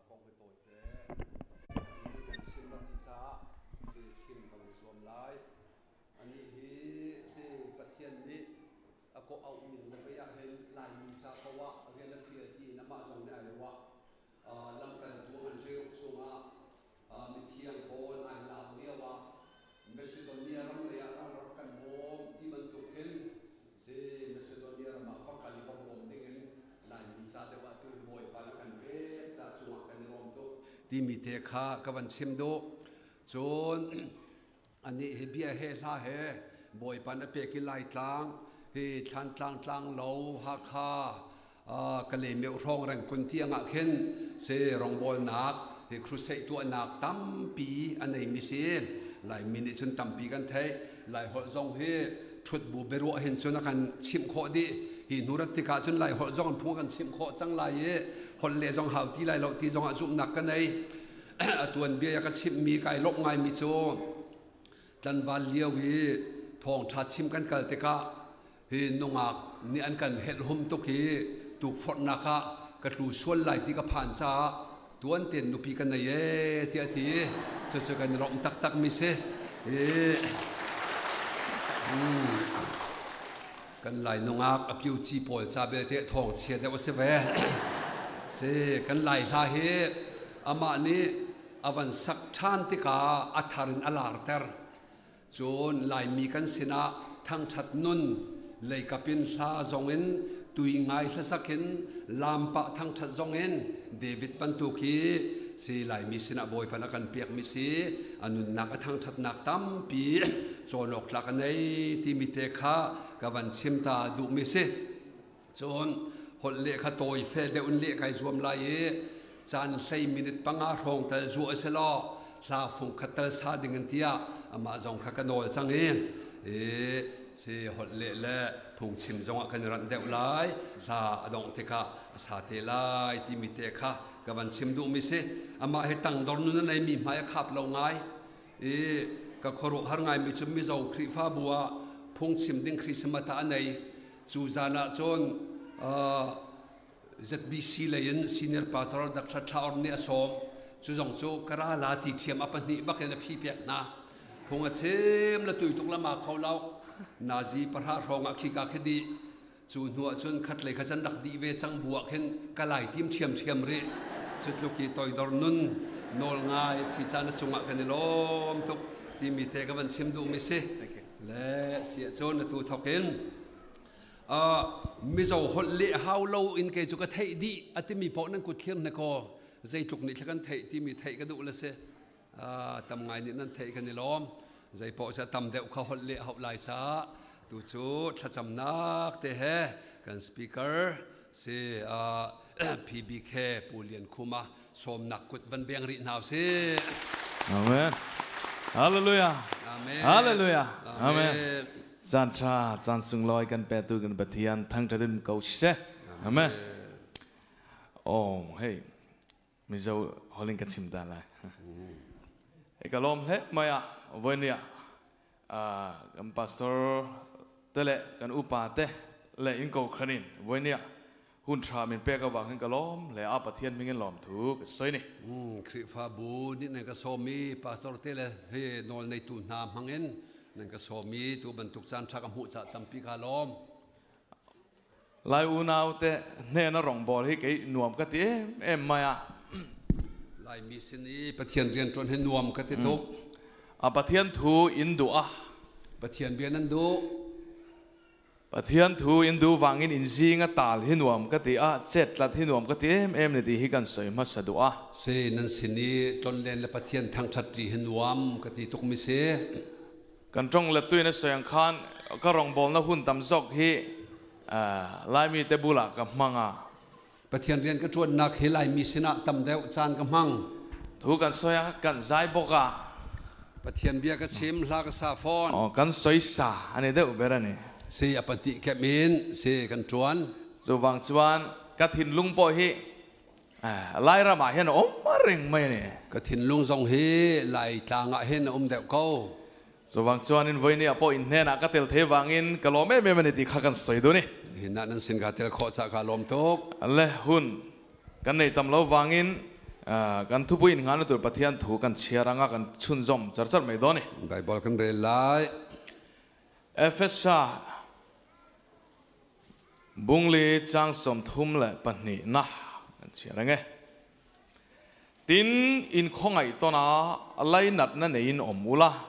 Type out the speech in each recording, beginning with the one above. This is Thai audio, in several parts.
กองไปตัวเจ้ชิมรัติซาสิชิมกับสวมลายอันนี้สิประเทศนี้ก็เอาหนึ่งไปอยากให้ลายมีซาเพราะว่าเรียนนักเรียนที่น้ำมาส่งได้เลยว่าลำกันตัวอันเชียวส่งมีเที่ยงโอนอันลำเนี่ยว่าเมซิโดเนียรำเลยรักกันโฮมที่มันตุกขึ้นสิเมซิโดเนียรำมาฟังกันที่ผมบอกนี่กันลายมีซาแต่ว่าตัวบอยปานกันเป๊ะจะส่งกันรวมตัวที่มีเทค่ากับวันชิมดูจนอันนี้เบียเฮล่าเฮบอยปานเปกิไลตางเฮทันตางเหลาฮักฮากะเลยเมียวร้องแรงคนที่อ่างขึ้นเสรองบอลนักเฮครูเซตัวนักตั้มปีอันไหนมิเสหลายมินิชนตั้มปีกันเทหลายหัวจงเฮชุดบูเบรัวเห็นชนกันชิมโคดีหินุรัติกาชนหลายหัวจงพูกันชิมโคจังหลายฮอลเลจงหาวที่หลายเราที่จงอาจุมนักกันในตัวเบียก็ชิมมีไก่ลกไงมิโจจันวันเลียววีทองทัดชิมกันกันเตกะเฮนงอักนี่อันกันเฮลหุมตุกีตุกฟอดนักะกระตูส่วนไหลที่กผ่านซาตัวอันเต็นนุปีกันในเที่ยที่จะกันร้องตักมิเสกันไหลนงอักอภิวจีปอลซาเบเตทองเชียเดวเสเวเสกันไหลลาเฮอามานี้อวันสักชานติกาอัฐารินอลาร์เตอร์จนไหลมีกันสินะทั้งชัดนุนเลยกับเป็นลาจงเงินตุยง่ายละสักเห็นลามปะทั้งชัดจงเงินเดวิดปันตุกีสิไหลมีสินะบอยพนักกันเปียกมิสีอันนุนนักทั้งชัดนักตั้มปีจนออกหลักในที่มิเตคะกับวันชิมตาดูมิสีจนหดเละขโตยเฟลเดอุนเละไก่รวมลายจานใส่มินิตปังอาทองแต่จัวเสลอลาฟุงขัดตะซาดิ่งเตียอามาจงขัดกันโดยจังเสิหดเละพุงชิมจงกันรันเดวไลลาดงเทคะสาเทไลที่มิเตคะกับวันชิมดูมิเสอามาให้ตั้งดอนนู้นในมีหมายขับเราไงกับขรุหารไงมิจุมิจาวคริฟ้าบัวพุงชิมดิ่งคริสต์มาสในจูจานะจนCEBC Lian Senior Patrol Dr. Thawngtha Som Suzong Chu Kara La Ti Thiam Apani Baken PBK na Phunga Chem La Tui Tuk Lama Khawlau Nazi Parha Ronga Khika Khedi Chu Nuwa Chun Khatlei Khajan Dak Di Ve Chang Buak Hen Kalai Tim Thiam Re Chutluki Toy Dor Nun Nol Ngai Si Chana Chunga Kanilom Tuk Timi Te Kavan Chim Du Mi Se Le Si Chon Na Tu Thokinมิจาวหดเละฮาวโลอินเกจุกเทยดีอัติมีพอนั่งกุดเทียนนะก็ใจจุกนี่กันเทยที่มีเทยก็ดูละเสทำไงนี่นั่นเทยกันนี่ล้อมใจพอจะทำเด็กเขาหดเละเขาลายช้าดูชุดถ้าจำนักเตะกันสปีกเกอร์เสPBK ปูเลียนคุมาสมนักกุดวันเบียงรินาวเสอาเมนฮาเลลูยาอาเมนฮาเลลูยาอาเมนจันทราจันสุงลอยกันเปตูกันปะเทียนทั้งจะดึงเกาเสะอาเมนโอ้เฮ้ยมิจาวฮอลลิงกันชิมตาเลยเอกลมเฮ้มาอ่ะวันนี้กันพาสเตอร์เตะกันอุปาเตะเล่อินโกขนินวันนี้หุ่นชามินเปกว่าขึ้นกะล้อมเลยอาปะเทียนมิเงินล้อมถูกสวยนี่คริฟาบูนี่นั่นก็สอมีพาสเตอร์เตะเลยเฮ้นอนในตุนน้ำหังเงินนั่นก็สอมีตัวบรรทุกจานชักหุ่นจัดตั้มปีกาล้อมลายอูนาวเตะเน่นรองบอลให้ไก่หน่วมกะติเอ็มมาอ่ะลายมีสินีปะเทียนเรียนจนให้หน่วมกะติทุกอาปะเทียนทูอินดูอ่ะปะเทียนเบียนันดูปะเทียนทูอินดูวางอินอินซีงะตาลหินวมกติอ่ะเจ็ดลัดหินวมกติเอ็มนี่ที่ฮิกันสวยมาสะดวกเซนันสินีจนเล่นและปะเทียนทางชัดจีหินวมกติตุกมิเซกันจงเล็ดตุยในสวยคานก็รองบอลนะหุ่นตำซอกฮีลายมีเตบุลักกับมังอ่ะปะเทียนเรียนก็ชวนนักเฮลายมีสินะตำเดวจานกับมังถูกกันสวยกันใจบกอ่ะปะเทียนเบียก็ชิมลากซาฟอนอ๋อกันสวยสาอันนี้เดวเบรนี่เสียปฏิแคมินเสียกันจวนสุวังจวนกฐินลุงปอยไล่ระมาเห็นอมมาเร่งไม่เนี่ยกฐินลุงทรงเฮไล่จางเห็นเดวเขาสุวังจวนอินวันนี้พออินเนน่ะก็เตลเทวังอินกะโลเม่มันติขักันสวยดูนี่เห็นนั่นสินกาเตลขอจากกาลมทุกอันเล่หุ่นกันในตำลาวังอินกันทุบอินงานตัวปฏิญาณถูกกันเชียร์งากันชุนจอมจัดไม่โดนนี่ไบเบิลกันเรียนไล่เอเฟซ่าบุงลีจังสมทุมเลยปันนี่นะกันเชียร์ไงตินอินคงไอตัวน่ะอะไรนัดนั่นเองอมูละ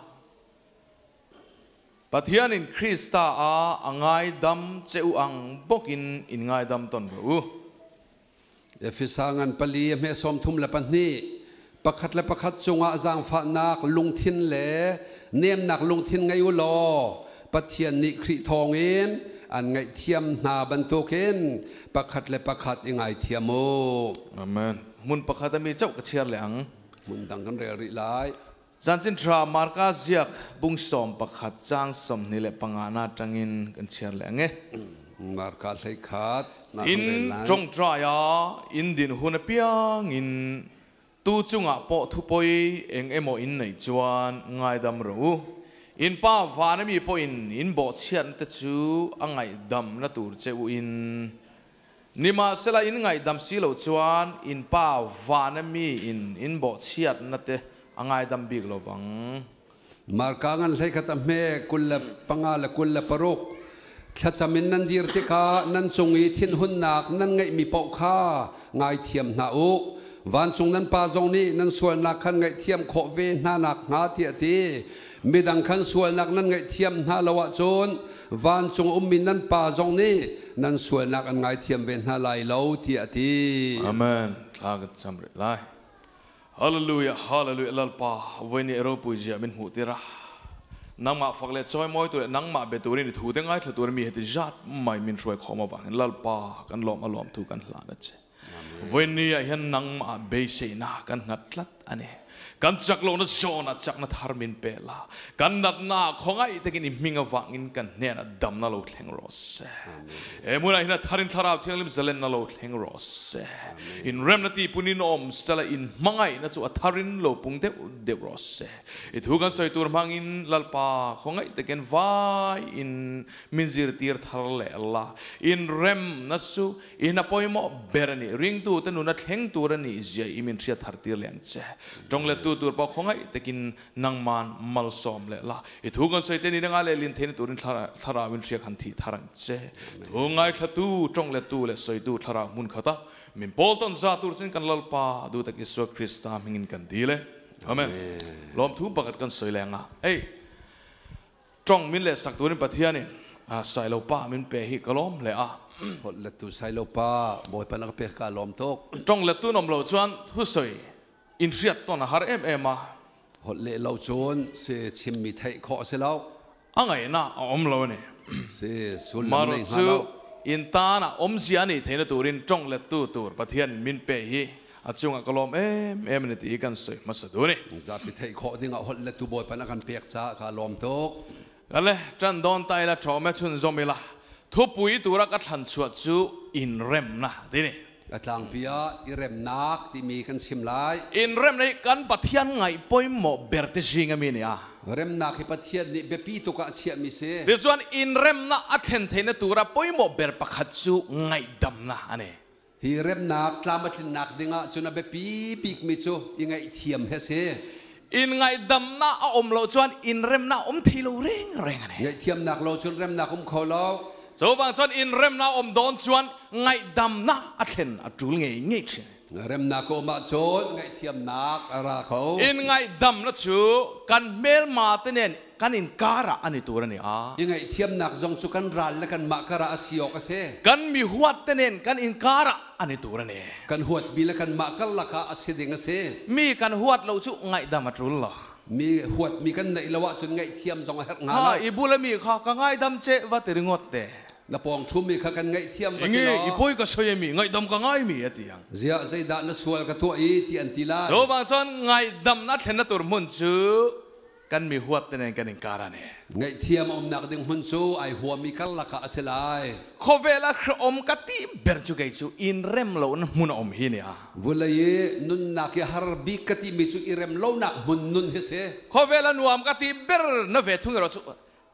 ปฏิญาณอินคริสต์อังไงดำเจ้าอังบกินอินไงดำตนรู้เอฟิสังอันปลีเมสอมทุมละปันนี่ประคัดและประคัดจงอาจางฝานักลุงทินเล่เนียมนักลุงทินไงอุลอปฏิญาณนิคริทองเอ็นอันไงเทียมนาบรรทุกเอ็นประคัดและประคัดยังไงเทียมโมอาเมนมุนประคัดมีเจ้ากระเชียร์เหลียงมุนดังกันเรียริไลจันจินทรามาร์กาเซียกบุงสอมประคัดจางสมนี่แหละปังอาณาจังอินกันเชียร์เหลียงมาร์กาเลยขาดอินจงตรายาอินดินหุนเปียงอินตูจุงอ่ะปอทุปอยเองโมอินในจวนง่ายดำรู้อินป้าวานมีปออินบ่เชียนตะจูอ่างไงดำนัตูเจ้าอินนิมาเสลาอินง่ายดำสิโลจวนอินป้าวานมีอินบ่เชียนนัตเตอ่างไงดำบิกโลวังมาร์กางันเลยขัดเมกุลละปังอาละกุลละปรุกชัดสมินนันดีร์ติกานันทรงอีทินหุนนักนันไงมีปอกข้าไงเทียมนาอุวันทรงนั้นปาจงนี้นันส่วนนักขันไงเทียมโคเวนานักหาเทียตีมีดังขันส่วนนักนันไงเทียมนาละวะจนวันทรงมินนันปาจงนี้นันส่วนนักไงเทียมเวนาลายเลาเทียตีอาเมนลากันจำเริญไลฮาเลลูยาฮาเลลูยาลลปาวันนี้เราปุยเจียมินหูติระนังมาฟังเล็ดซอยมอยตัวนังมาเบตูนี่ถูแต่ง่ายเถอะตัวมีเหตุจัดไม่มีช่วยขอมาฟังลลปากันล้อมถูกันหลานเจ้วันนี้เห็นนังมาเบสนากันงัดลัดอันนี้กันจักโลนัสโชนัจักนัทฮาร์มินเปล่ากันนัดนาของไอ้ตะกินมิงวังอินกันเนี่ยนัดดำนาโลดแห่งรสเมื่อไรนัดฮารินทาราบที่ลิมเซเลนนาโลดแห่งรสอินเรมนาทีปุนินอมสละอินมังไงนัดจูอัทฮารินโลปุงเดวรสทุกันใส่ตัวมังอินลลปาของไอ้ตะกินวายอินมินซิรตีร์ทาร์เลล่าอินเรมนัดจูอินอพอยโมเบรนีริงตัวแต่นุนัดแห่งตัวนี่เจียอิมินเชียทาร์ตีร์เลนเจจงเลตัวปอกของไอ้ตะกินนางมันมัลซอมเลยล่ะทุกันใส่เตนี่นังอะไรลินเทนตัวนี้ทาราวินเชียขันทีทารังเจทุกไงทัดตู้จงเลตัวเลยใส่ตัวทารามุนขตามินโพลตันซาตูร์สินกันลลปาดูตะกิสวคริสต์มิงินกันดีเลยอาเมนล้อมทุบปากกันใส่แรงอ่ะเอ้จงมินเลสักตัวนี้ปะเทียนี่ใส่เราป้ามินเปหิกล้อมเลยอ่ะหดเลตุใส่เราป้าบ่อยปนักเปกาล้อมตกจงเลตัวนมเราชวนทุสอยอินเสียตอนหาเอ็มมาหดเล่เราโจนเสียชิมมีไทยขอเสียแล้วอ่ะไงนะอมเราเนี่ยเสียสุลมารุสูอินตานะอมเสียนี่เทนตัวรินจงเล็ดตัวปะเทียนมินเปฮีอาจงกลมเอ็มนี่ตีกันสวยมาสะดุนี่จะไปไทยขอดิ้งหดเล็ดตัวบอยปนักกันเปียกซาคาล้อมตกกันเลยจันโดนไตละชอแม่ชุนจอมิละทุบปุยตัวรักทันชวดจูอินเรมนะทีนี่กระทางพิยาอิเรมนักที่มีกันชิมไลอินเรมในกันปะเทียนไงปอยหมอเบร์ติชิงมีเนี่ยเรมนักที่ปะเทียนนี่เบปีตุกะเชียมิเซ่เดี๋ยวส่วนอินเรมนักอัตเทนเทนตัวรับปอยหมอเบร์ปะขัดจูไงดำนะอันนี้ฮิเรมนักลามาทินนักดิ่งะจนเบปีปีกมิจูยังไงเทียมเฮเซ่อินไงดำนะอมโลจวนอินเรมนักอมทีโลเร่งอันนี้ไงเทียมนักโลจนเรมนักเขาโลโซบังชวนอินเรมนาอมโดนชวนไงดำนักอัดเห็นอัดจูงไงเงี้ยเรมนักอมชวนไงเทียมนักอะไรเขาอินไงดำนักชูกันเมลมาเตเนนกันอินการะอันนี้ตัวนี้ยังไงเทียมนักจงสุกันรัลและกันมาการะอาศิโอกัสเซกันมีหัวเตเนนกันอินการะอันนี้ตัวนี้กันหัวบีและกันมากันละกาอาศิดิงเซมีกันหัวเราชูไงดำมาจุลละมีหัวมีกันในละวะจนไงเทียมจงหักงาอีบุลมีข้าก็ไงดำเจวัดถึงงดเตนับปองทุ่มมีข้ากันไงเทียมอย่างงี้อีปุ้ยก็สวยมีไงดำก็ไงมีอะที่ยังเสียใจด่านสวยกับตัวอีที่อันติลาโซบางส่วนไงดำนัดเห็นตัวมุนชูกันมีหัวเตนกันอินการะเนี่ยไงเทียมอมนักดึงหุ่นชูไอหัวมีกันละกะเสลายโคเวลาครอมกติเบรจูไกจูอินเรมโลนมุนอมฮิเนี่ยวุลยนุนนักฮาร์บิกติมิจูอิเรมโลนักมุนนุนเฮเซโคเวลานัวมกติเบรนเวทุงเราจู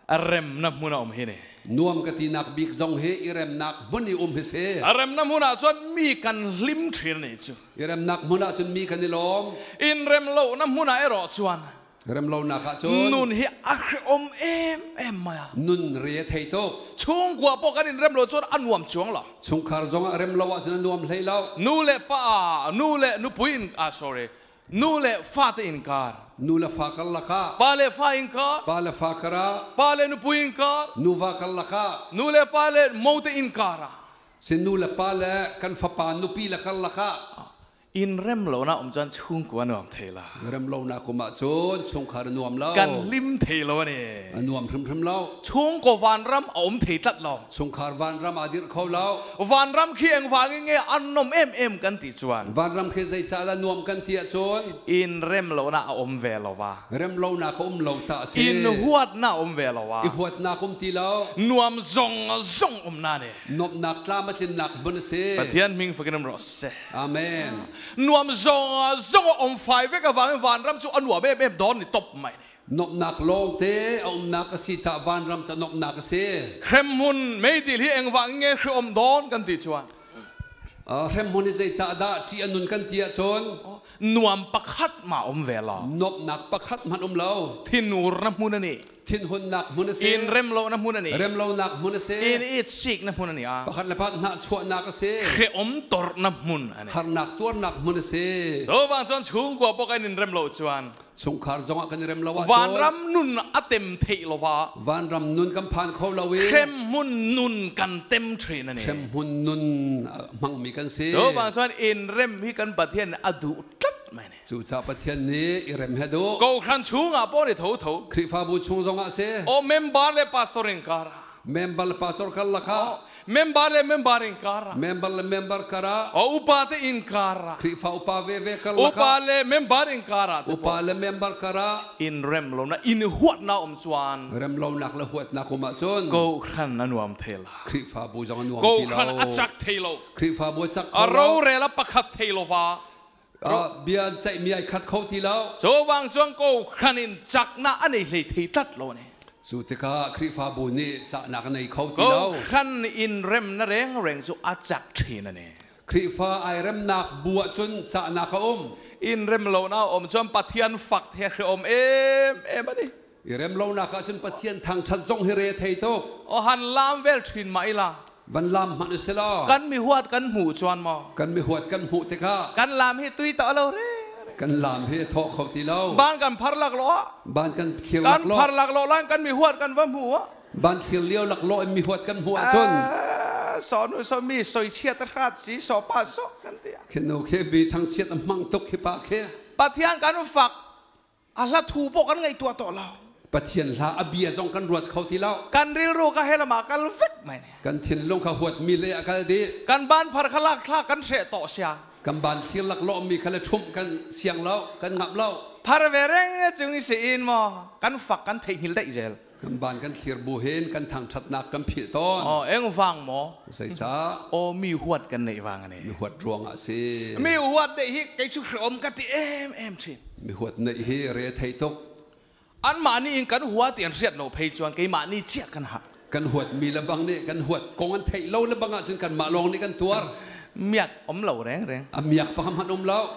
เร็มน้ำมุนาอมเฮเน่นวมกตินักบิกซงเฮอิเรมนักมุนีเฮเซเร็มน้ำมุนาส่วนมีกันลิมเทนนี่จูอิเรมนักมุนาจนมีกันนิลมอินเร็มโลน้ำมุนาเอรอส่วนเรมโลนักจนนุนเฮอัครอมเอ็มมานุนเรียเทโตช่วงกว่าพวกกันอินเร็มโลส่วนอันวมช่วงหรอช่วงคาร์ซงเรมโลว่าสนนวมเลยแล้วนูเล่ป้านูเล่นูปุยนsorry นูเล่ฟาตอินคาร์นูเล่ฟาคัลลักะปาเล่ฟาอินคาร์ปาเล่ฟาคาระปาเล่นูปุยอินคาร์นูฟาคัลลักะนูเล่ปาเล่มอตอินคาร์เซนูเล่ปาเล่กันฟาปานูปีละคัลลักะอินเร็มโลนะอมจันช่วงกว่านวมเทลาเร็มโลนะกุมาจนช่วงคารนวมเล่ากันลิมเทลวเนี่ยนวมพรมเล่าช่วงกวานรำอมเทตัดเราช่วงคารวานรำอาดิรเขาเล่าวานรำเคียงวางเงี้ยอันนมเอ็มกันติดส่วนวานรำเคยใจจะนวมกันเตียชนอินเร็มโลนะอมเวลวะเร็มโลนะเขาโลจะเสีอินหัวนะอมเวลวะอิหัวนะคุมตีเล่านวมซงอมนาเนี่ยนบนักลามาจินนักบุญเสปะเทียนมิงฝึกนำรสเสอาเมนนวมซงอมไฟเวกวางวานรำสุอันหัวเอ็มดอนนี่ตบไหมนบนักลงเตอมนักสีจะวานรำจะนบนักเสเครมมุนไม่ดีที่เองวางเงี้ยคืออมดอนกันติดชวนเครมมุนใจจะได้ที่อนุนกันเตียชนนวมประคัดมาอมเวลานบนักประคัดมันเล่าที่นูรน้ำมุนนี่ทินหุนนักมุนเสอินเร็มโลน้ำมุนนี่เร็มโลนักมุนเสอินอิดซิกน้ำมุนนี่ประคัดละพัดนักชวนนักเสเคอมตอร์น้ำมุนหานักตัวนักมุนเสโซบางส่วนช่วงกว่าพวกอินเร็มโลชวนสงครามจงกันเร็มโลวานรำนุนอัเต็มเทลวะวานรำนุนกำพานเขาลาวีเข้มมุนนุนกันเต็มเทรนนี่เข้มมุนนุนมังมีกันเสโซบางส่วนอินเร็มพี่กันประเทศอดูตัดไหมเนี่ยจู่จ้าประเทศนี้อิเร็มเฮดูกูครั้งช่วงอ่ะป้อนเท่าคริฟาบูชงจงอ่ะเสโอเมมบาร์เลปาสตอริงการ์เมมเบอร์ปาสตอร์คัลลักะเมมบาร์เลเมมบาร์อินการ์เมมเบอร์คาระโออุปาเตอินการ์คริฟาอุปาเวคัลลักะอุปาเลเมมบาร์อินการ์อุปาเลเมมเบอร์คาระอินเร็มลมนะอินหัวน่าอมสวานเร็มลมนักละหัวนักกุมาชนกูครั้งนั้นวมเทลาคริฟาบูจงนวมกูครั้งอัจฉริยะคริฟาบูจักเราเรลับประคัดเทลวาเบียนใจมีไอคัดเขาทีแล้วโซวังส่วนกูครั้งนี้จักน่าอันนี้เลยที่ตัดโลนี่สุดที่ข้าคริฟาบูนี่จะนักในเขาทีแล้วครั้งอินเร็มนั่นเร่งสุอัจฉริยะนั่นเองคริฟาไอเร็มนักบัวจนจะนักเขาอินเร็มโลน่าจนปะเทียนฝักเทียคือเอ็มนี่เร็มโลนักจนปะเทียนทางชัดทรงเฮเรเทโตหันลามเวลทินมาอีล่ะวันลามมันเสลากันมีหัวกันหูจวนมอกันมีหัวกันหูเทข้ากันลามให้ตุยต่อเราเร่กันลามให้ทอเขาทีเราบ้านกันพัรลักล้อบ้านกันเขียวลักล้อกันพัรลักล้อล้านกันมีหัวกันว่าหัวบ้านเขียวเลี้ยวลักล้อมีหัวกันหัวชนสอนสอนมีสอยเชียตราดสีสอป้าสอกันเตียเขนโอเคบีทั้งเชียตมังตกขี้ปากเคปะเทียนกันฝักอัลละถูปกันไงตัวต่อเราปะเทียนลาอเบียจงกันรวดเขาทีเรากันริลรูก็ให้ละมากันฟิกไหมเนี่ยกันเทียนลงเขาหัวมีเลยกันดีกันบ้านพัรคลักคลากันเสต่อเสียกันบ้านเสียลักล้อมีกันเลยชุ่มกันเสียงเล่ากันงับเล่าพาร์เวเรงจึงสิอินมอกันฝักกันเทหิลได้เจลกันบ้านกันเสียบูเฮนกันทางชัดนักกันผิดต้นเอ็งฟังมอใส่จ้ามีหัวกันในฟังนี่มีหัวรวงอ่ะสิมีหัวได้ฮิกไอชุกอมกันที่เอ็มชิมีหัวในฮิเรไทยตกอันมานี่เองกันหัวเตียนเสียดโนเพจวนกันมานี่เจี๊ยกันหักกันหัวมีละบังนี่กันหัวกองกันไทยเล่าละบังอ่ะซึ่งกันมาลองนี่กันตัวเมียกอมเหล่าแรงเมียกประคำหันอมเหล่า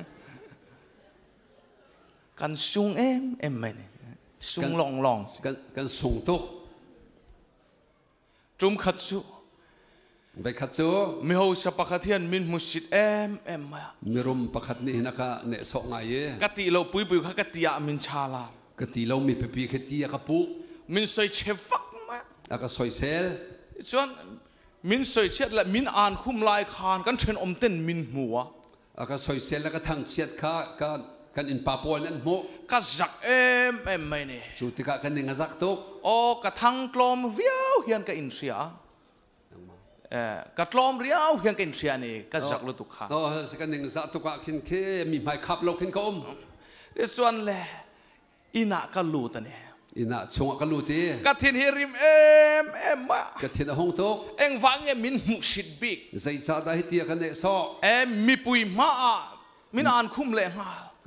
กันซุงเอ็มไหมเนี่ยซุงลองกันส่งตกจุ่มขัดซูไปขัดซูมีหัวสปะขัดเทียนมินมุสิดเอ็มมามีรุมปะขัดนี่นักเนสองไงเย่กติเราปุยข้ากติยามินชาลากติเรามีปีกติยากับปุ๊มินใส่เชฟฟักมาแล้วก็ซอยเซลส่วนมินใส่เช็ดและมินอ่านคุ้มลายคานกันเชิญอมเต้นมินหัวแล้วก็ซอยเซลแล้วก็ทางเช็ดข้ากันอินปาปัวนั่นโมก็จักเอ็มไม่เนี่ยสุดที่กันยังจักตุกโอ้กระทั่งกลมเวียวเฮียนกับอินเสียกระกลมเรียวเฮียนกับอินเสียนี่ก็จักลุตุกขาโอ้สกันยังจักตุกขินเคมีไม้ขับเราขินก็แต่ส่วนแหละอินะก็รู้ตัวเนี่ยอินะชงก็รู้ทีกระถินเฮริมเอ็มมากระถินห้องตุกเอ็งฟังเอ็มมินมุสิดบิกใจชาได้เตียกันเนี่ยซ้อมีปุยมามินอ่านคุ้มเลยฮะ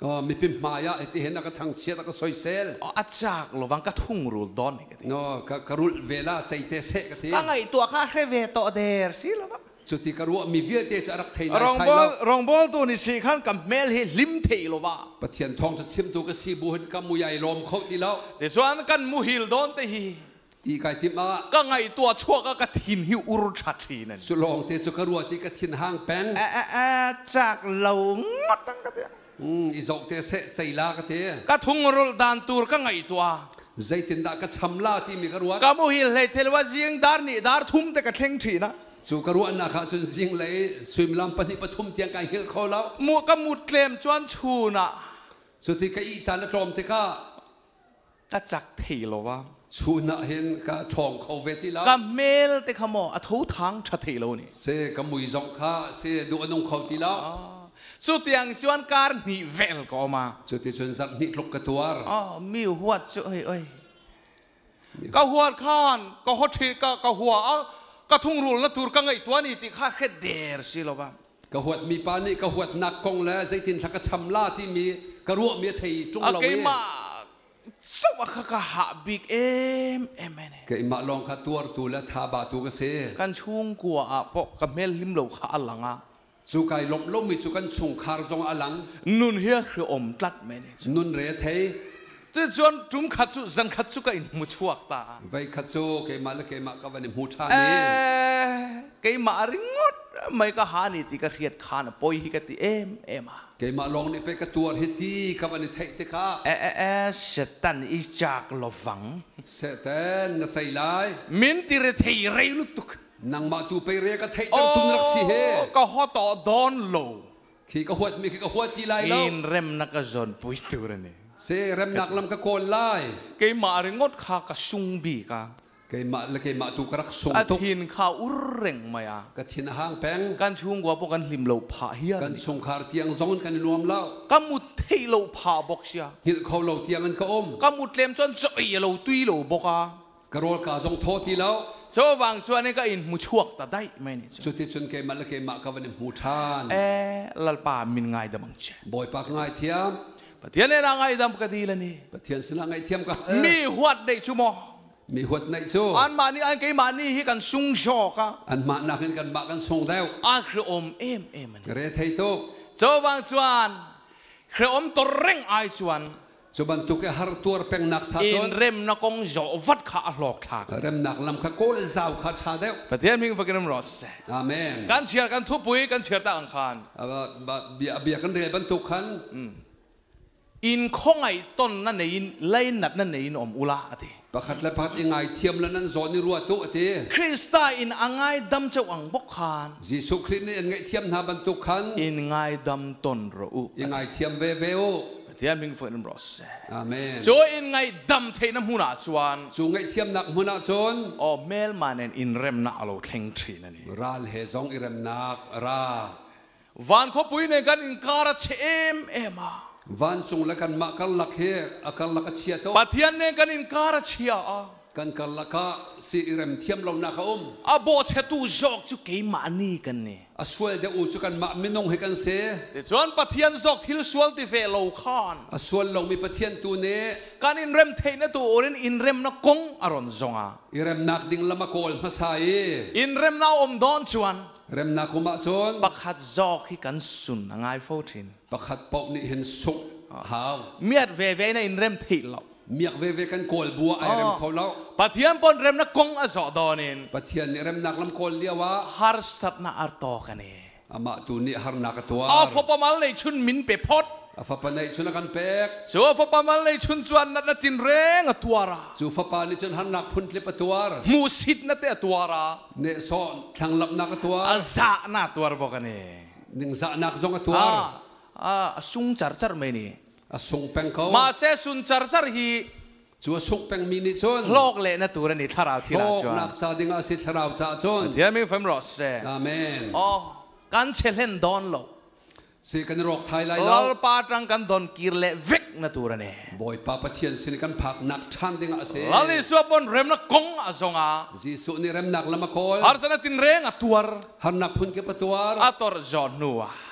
อ๋อมีพิมพ์มายะที่เห็นนักทางเชียตก็สอยเซลอาจากระวังกระทุ่งรูดอนกันทีอ๋อกรุลเวลาใจเตะเสกกันทีก็ไงตัวข้าแค่เวโตเดอร์สิล่ะสุดที่กระรัวมีเวียเตจะรักไทยรองบอลตัวนี้สิขันกับเมลเฮลิมเทลวะปะเทียนทองจะชิมตัวก็สีบุญกับมุยใหญ่ลมเขาทีแล้วแต่ส่วนกันมุฮิลโดนเตฮีอีกไอติมาก็ไงตัวชั่วก็กระถินหิวอุรุชัดทีนั่นสุลองเตสุกระรัวที่กระถินห้างแป้งจากเหลงดตั้งกันเถอะอีจอกเตเสใจลากระเทกระทุ่งรูดานตูร์ก็ไงตัวใจตินดากระชำลาที่มีกระรัวก็มุฮิลเลยเทลว่าเสียงดาร์นี่ดาร์ทุ่มแต่กระเทงทีนะสุกรัวนาคาจนจิงเลยสวิมลำปนิปทุมเตียงไก่เหี้ยเขาแล้วมัวก็มุดเคลมชวนชูน่ะสุดที่ก็อีสานและกรมที่ก็กระจักเทลวะชูน่ะเห็นก็ทองเขาเวทีแล้วก็เมลแต่ขโมยทุทางชัดเทลนี่เสก็มุยจงข้าเสดูอนงเขาทีแล้วสุดยังชวนการนิเวลก็มาสุดที่ชวนสักนิลกกระตัวอ๋อมีหัวช่วยเอ้ยก็หัวข้านก็หัวทีก็หัวก็ทุ่งรูลตูร์ก็ไงตัวนี้ที่ข้าแค่เดร์สิล่ะบ้างก็หัวมีปานี่ก็หัวนักกงแล้วใจตินทักกระชำลาที่มีกระรัวมีไทยจงเราเองสวัสดิ์ข้าหาบิ๊กเอ็มเนี่ยก็อิมาลองข้าตัวตัวและทาบาตัวก็เสกันช่วงกัวอ่ะเพราะกับเมลลิมเหลวข้าหลังอ่ะสุกายลมมีสุกันส่งคาร์ซองอลังนุนเฮียคืออมตัดเมเนี่ยนุนเรทเฮจะชวนจุ่มขัดสุจันขัดสุก็อินมุชวกตาไว้ขัดสุเกมาและเกมาก็วันนี้มุทานี่เกมาริงดไม่ก็หานี่ที่กระเทียดขานปอยฮิกติเอ็มเกมาลองนี่ไปกระตัวฮิตีก็วันนี้เทติกาเสตันอีจากลฟังเสตันนัใส่ลายมินติเรเทเรลุตุกนางมาตูไปเรียกเทตันตุนรักสีเฮก็ฮอต่อดอนโลขี้ก็หัวมีขี้ก็หัวจีไลแล้วอินเรมนักจนปุยตัวนี่เสเรมนักลำก็โกนไล่เกมาริงดข้ากระซุงบีกาเกมาและเกมาตูกรักซุงตุกทินข้าอุเร่งมาอ่ะกระทินห้างแป้งการช่วงกว่าพวกกันลิมเหลาผาเฮียกันส่งคาร์เตียงซองกันรวมแล้วก็มุดเทเหลาผาบอกเชียหิเขาเหลาเตียงกันก็อมก็มุดเลี้ยมจนจะเหลาตุยเหลาบอกอ่ะกระโดดกาซองโทษทีแล้วโซ่วางส่วนนี้ก็อินมุชวกแต่ได้ไม่เนี่ยสุดที่ชนเกมาและเกมาก็วันนี้มุทานลัลป่ามินไงดำมังเชบ่อยปากไงเทียมปะเทียนเนี่ยไงดำก็ดีแล้วนี่ปะเทียนสละไงเทียมก็มีหัวได้ชั่วโมงมีหัวในชั่วอันมานี่อันเกมานี่ฮิกันซุงโชกะอันมาหนักกันมากันส่งแล้วอันคืออมเอ็มเรทไทโตโซ่วางส่วนคืออมตัวเร่งไอส่วนจุบันตุกฮาร์ตัวเป็นนักชาชนเริ่มนักกงโจวัดขาหลอกทางเริ่มนักลำข้าโกลเจ้าข้าชาเดียวประเทศมิงฟังกันรอสอาเมนการเชียร์กันทุบปุยกันเชียร์ตะอังคารเบียกันเรียบรรทุกขันอินคงไอต้นนั่นเองไล่นัดนั่นเองอมอุลาทีประคัดและพัดยังไงเทียมแล้วนั้นสอนในรัวตุทีคริสต์อินอังไงดำเจ้าอังบกขานยิสุคริสต์นี่ยังไงเทียมนาบรรทุกขันอินไงดำต้นรูยังไงเทียมเวเวโอเทียมมิงฟังกันรอสอาเมนโจอินไงดำเทน้ำหูนาชวนจูไงเทียมนักหูนาชวนอ๋อเมลมาเนนอินเรมนาโลเทงทรีนั่นเองราลเฮซองอิเรมนักราวันเขาปุยในกันอินการะเชมเอมาวันจงละกันมากันลักเฮอากันลักเชียโตปะเทียนในกันอินการะเชียกันกันลักะสิอิเรมเทียมลงนักอุ้มอาโบเชตูจอกจุกเกมานี่กันเนี่ยอาสวลเดอูจุกันมาไม่นงให้กันเสียแต่ส่วนปะเทียนจอกทิลสวลติเฟโลคอนอาสวลลงมีปะเทียนตัวเน่การอินเรมเทนตัวโอเรนอินเรมนักกงอารอนจงอ่ะอิเรมนักดิ่งละมาโกลมาใส่อินเรมนาอมดอนชวนเรมนักอุมาชวนปักขัดจอกที่กันสุนง่ายโฟตินปักขัดปอกนี่เห็นสุกหาวเมียดเวเวในอินเรมทิลเมียกเวกันโกลบัวไอเรมเขาแล้วปะเทียนปนเรมนักกงอจอดอนินปะเทียนเรมนักลำโกลเลียวว่าฮาร์สัตนาอัลโตกันเองอามาตูนี่ฮาร์นักตัวอาฟปามาเลยชุนมินเปพอดอาฟปาในชุนกันเปกสูฟปามาเลยชุนส่วนนัดจินเรงตัวระสูฟปาในชุนฮาร์นักพุนทลิปตัวระมูสิดนัดเตตัวระเนซอนทางลับนักตัวอาซานาตัวระบอกกันเองหนึ่งซานักจงตัวซุงจาร์จาร์ไม่นี่ซุงเป็งเขามาเสซุนจาร์จาร์ฮีชัวสุกเป็นมินิชนโลกเละนะตัวนี้ทาราวที่ราชวโลกนักซาดิงอาศิทาราวซาชนเดี๋ยวมีฟังรสเซ่อาเมนอ๋อการเชลเลนดอนโลสิกันรอกไทยไลน์เราปาตรังกันดอนกิรเละวิกนะตัวนี้บ่อยปาปะเทียนสินกันผักนักชันดิงอาเซ่ลาลิสวบนเรมนักกงอาซงอาจิสุนี่เรมนักละมาโคลฮาร์สนัตินเรงอตัวฮาร์นักพุนเก็บตัวอัตอร์จอนัว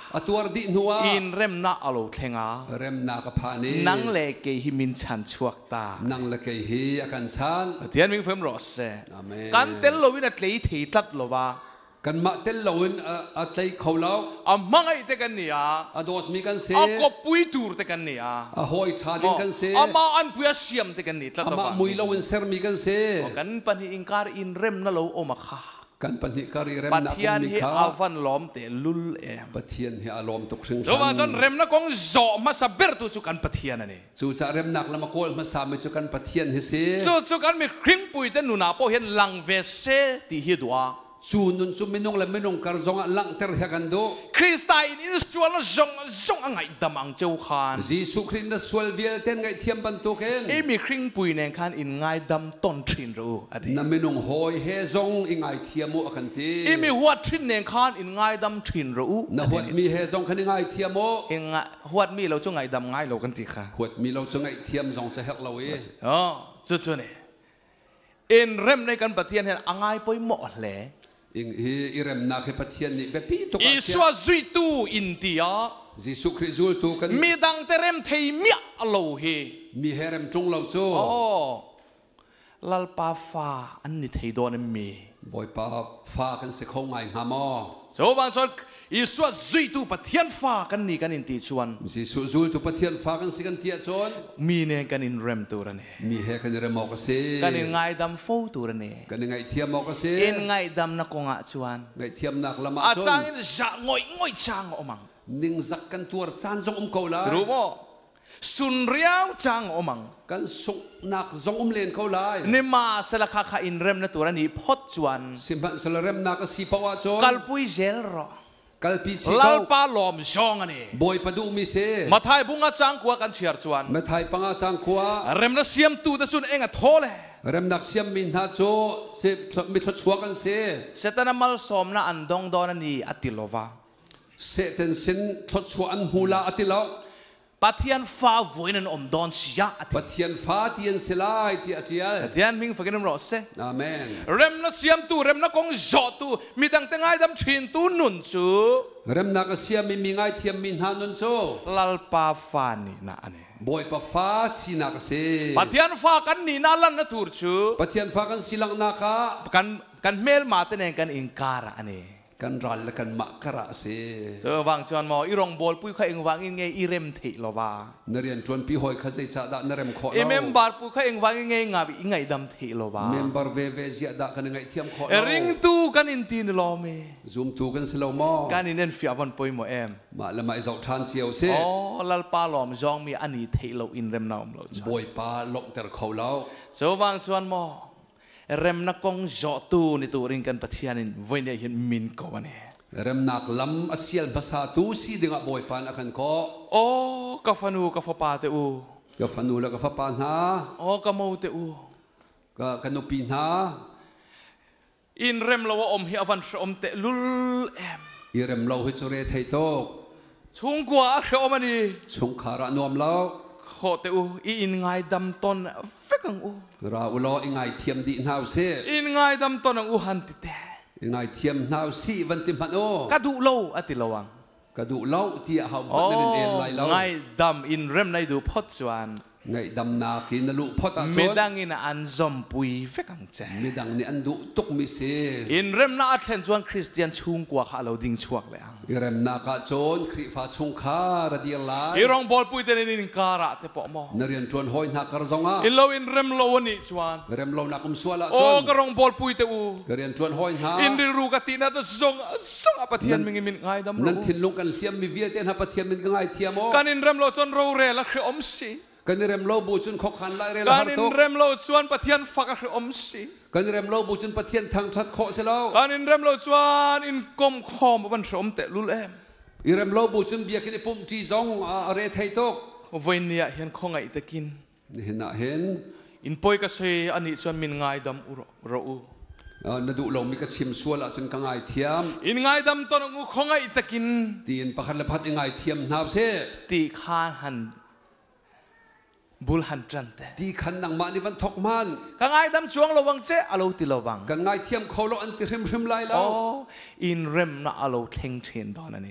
ตัวดินัวอินเรมนาอโลเทงาเริ่มนากพานีนังเลเกหิมินชันชวกตานังเลกฮีอากันชันเทียนมิงเฟมรอสเซอาเมนกันเตลโลวินัทเลยทีตัดโลวากันมาเตลลวินอัตเลยเขาแล้วมังไอเตกันเนี่ยอดอดมีกันเสียกบปุยตูร์เตกันเนี่ยหอยชาดินกันเสียมาอันพุยเสียมเตกันเนี่ยมามุยลวินเซอร์มีกันเสียกันปัญหาอิงการอินเรมนั่นเราโอมาค่ะกันปัญหาการเริ่มปัจนักเทียนมีเฮขาอาฟันล้อมเตลุลเอมปัจเทียนเฮอารมณ์ตกซึ่ง so ว่าจนเรมนักกงโจมาสับเบิร์ตุสุกันปัจเทียนนั่นเองจู่จะเริ่มนักแล้วมาโกลมาสามจุกันปัจเทียนเฮเสีย so สุกันมีครึ่งปุยเตนุนาโปเห็นลังเวเซตีเฮดัวจู่นุนจู่ไม่นุ่งและไม่นุ่งการจงลังเตอร์เฮกันดูคริสต์อินสตวลจงอะไรดำอังเจ้าขานจีสุครินต์สวลเวลเต้นไงเทียมบันทุกเห็นมีครึ่งปุยในขานอินไงดำต้นทรินรู้อดีนั่นไม่นุ่งหอยเฮจงอิงไงเทียมุกันทีมีหัวทรินในขานอินไงดำทรินรู้นั่นหัวมีเฮจงคันไงเทียมุอิงหัวมีเราจงไงดำไงเรากันติค่ะหัวมีเราจงไงเทียมจงจะเฮกเราเองอ๋อจุดๆนี่อินเริ่มในการปฏิเทียนเห็นอ่างไงไปหมดเลยอิงเริ่มนักเฮปเทียนนี่แบบพี่ตุกอิสวาจุยตูอินเดียจีสุคริจูตุกันมีดังเตเรมเทียมีอโลเฮมีเฮเริ่มจงเราจูโอ้ลลปาฟ้าอันนี้เทียโดนมีบอยป้าฟ้ากันสิเขาไงหามอโซบางส่วนอิสวาจุยตูปฏิเทียนฟ้ากันนี่กันอินตีชวนจีสุจูตุปเทียนฟ้ากันสิกันเทียชนมีเนี่ยกันอินเรมตัวนั่นเองมีเฮกันเริ่มมอกเสกันอินไงดำฟูตัวนั่นเองกันไงเทียมมอกเสอินไงดำนักกงอาชวนไงเทียมนักละมาอาชจารนย์อินจะงอยจางอมังนิ่งสักกันตัวจานจงเขาละรู้บ่สุนเรียวจางอมังกันสุกนักจงเลนเขาละนิมาสลักข้าอินเรมนัตัวนี้พดชวนสิบันสลเริ่มนักสีปวาชนกัลปุยเจลรอกัลปีชีลาเขาลปาลอมจองอันนี้บอยปดูมิเสมาไทยบุงอาจางกัวกันเชียร์ชวนมาไทยปังอาจางขวาเรมนัเสียมตูแต่สุนเองอะโทเลยเริ่มนักเสียมมินทัดโจเสมิทชัวกันเสเสตนามัลสมนะอันดงดอนนี่อติโลวาเสต็นสินทดชัวอันฮูลาอติลาปัทยันฟ้าวนนันอมดอนเสียอติปัทยันฟ้าเตียนสลายที่อติยาปัทยันมิงฟังกันรอเซอาเมนเรมนัเสียมตูเรมนักงจอตูมีตั้งแต่ไงดำชินตูนุนจูเริ่มนักเสียมมีไงเทียมมินฮานุนโจลาลปาฟานี่นะอันนี้บอยปะฟ้าสีนักเสปัทยันฟ้ากันนี่นาลันนะทูร์จูปัทยันฟ้ากันสิลังนักะกันเมลมาเตนกันอิงการะอันนี้กันรันและกันมักกระเสเจอวางชวนมออีรองบอลปุ้ยเขาเองวางยังไงอีเรมถิโลวานเรียนจวนปีหอยขจัยจัดนเรมขอเอเราเมมบาร์ปุ้ยเขาเองวางยังไงงาบิไงดำถิโลวาเมมเบอร์เวเวเจียดกันไงเทียมขอเอเราริงตูกันอินตีนโลเมซูมตูกันสโลมอกันอินเนนฟิอาวันปุ้ยโมเอมมาละไม่จอกทานเชียวเสอ๋อลลปาลอมจองมีอันนี้ถิโลอินเรมนาวมโลจ้ะบอยปาลงแต่เขาเราเจอวางชวนมอเรมนักกงจอตูนี่ตัวริงกันปะเทียนินวันนี้เห็นมินกวันนี้เริ่มนักลำอาเซียนภาษาตูสีดึงบอยปานอาคันก็โอ้กาฟานูกาฟาปาเตอูก็ฟันูแล้วก็ฟ้าปานหาโอ้กาโมเตอูก็กันนุปีนหาอินเรมเราว่าอมเฮียวันอมเตลุลเอมอีเริ่มเราให้สุเรไทยโตชุงกว่าเรมันนี่ชงขาระนวมเราโคเตอูอินไงดำต้นเฟกังอูเราอุลออิงไงเทียมดีนาวเสอินไงดำต้นอูหันติเตอิงไงเทียมนาวสีวันติมันโอกระดูโลอติระวังกระดูเล่าที่เขาโอ้บันเอ็นไลเราไงดำอินเรมในดูพอดสวนไงดำนากินลุพอตาโซไม่นดังอินอันซอมปุยเฟกังเจมีดังนี่อันดุตุกมิเสอินเรมน่าอัดเห็นชวนคริสเตียนชุงกว่าข้าเราดิ่งชวกเลยอีเริ่มนักโซนคริฟ้าชงขาระดีลายอีรองบอลปุยเตนินการะเตปอมอนเรียนจวนหอยนักกระซงอ่ะอินเราอินเรมโลวันนี้ชวนเริ่มเรานักมุสวาละโอ้โซนกระรองบอลปุยเตอูเรียนจวนหอยหาอินดิรูกตินัดซงอปะเทียนมิงมินไงดำนั่นรูทิ้งลงกันเทียมมีเวียเต้นหาปะเทียมมันก็ไงเทียมโอการอินเรมโลจนเราเรละคืออมสีกันเริ่มเราบูชนขคันไล่เรลการฮาร์อินโตเรมโลชวนปะเทียนฟักคืออมสีกันเริ่มเราบูชนปะเทียนทางชัดโคเสลาการอินเรมโลชวนอินกมคอมวันสมเตลุลเอมอีเริ่มเราบูชนเบียกินปุ่มจีซองเรทไทโตวันนี้เห็นคงไงตะกินเห็นนะเห็นอินปอยก็เซอันนี้ชวนมินไงดำอุรอูนดูเรามีกระชิมสัวละจนกังไงเทียมอินไงดำตอนงูคงไงตะกินตีนประคันละพัดยังไงเทียมนาเสตีคานหันบุลหันจันเตตีขันนังมานี่วันทกมันกังไงดำช่วงระวังเจอโลติระวังกันไงเทียมเขาเราอันติริมไล่แล้โอ้วอินเรมน่ะอโลเทงเทนตอนนี้